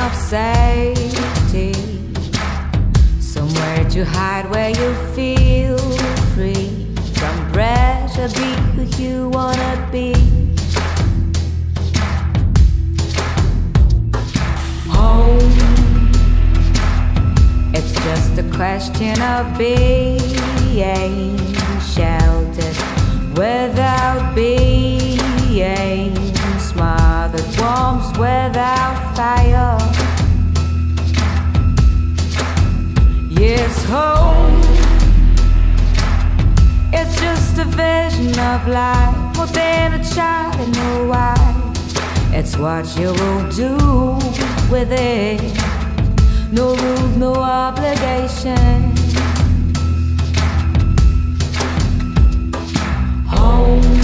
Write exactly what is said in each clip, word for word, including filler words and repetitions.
of safety, somewhere to hide where you feel free from pressure. Be who you wanna be. Home, it's just a question of being sheltered without being smothered, warmth without fire. Yes, home, it's just a vision of life, more than a child and a wife. It's what you will do with it. No rules, no obligations. Home,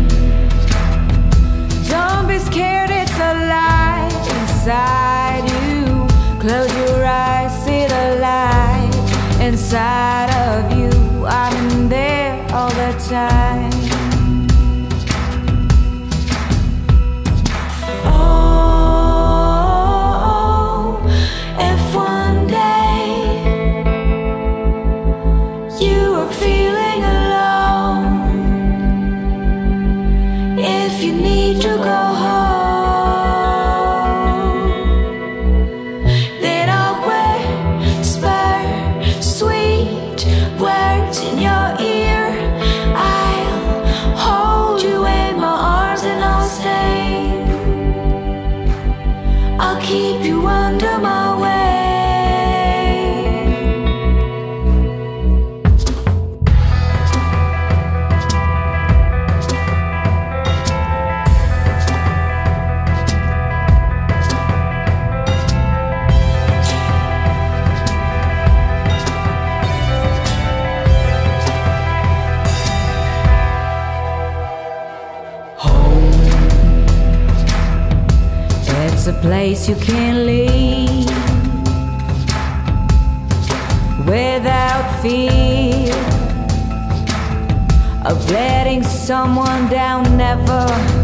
don't be scared, it's alive inside you. Close your eyes, see the light inside of you. I'm there all the time. Keep you under my wing. It's a place you can't leave without fear of letting someone down. Never